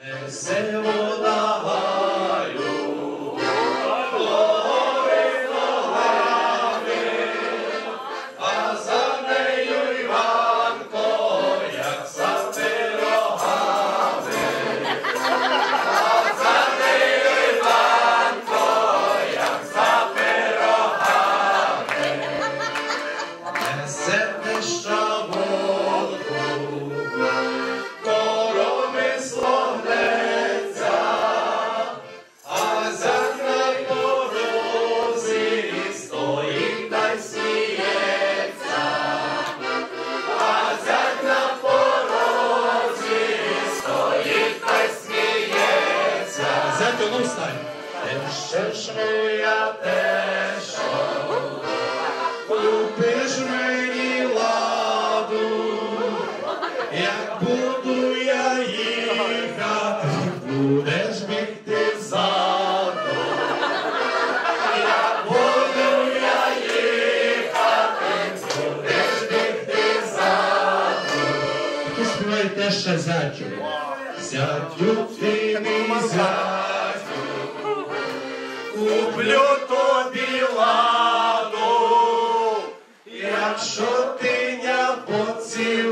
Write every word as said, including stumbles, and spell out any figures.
Весело на гаю, гори ногами, а за нею Іванко, як за пирогами. А за нею Іванко, як за пирогами. Несе щаволку, коромисло гнеться, а зять на порозі стоїть та й сміється. А зять на порозі стоїть та й сміється. Зятю, ну встань. Те ж моя теща, купиш мені ладу, як буду я їхати, будеш бігти ззаду. Як буду я їхати, будеш бігти ззаду. Ти співай теж ще зятю. Зятю ти мій зятю, куплю тобі ладу, якщо ти не поцілуєш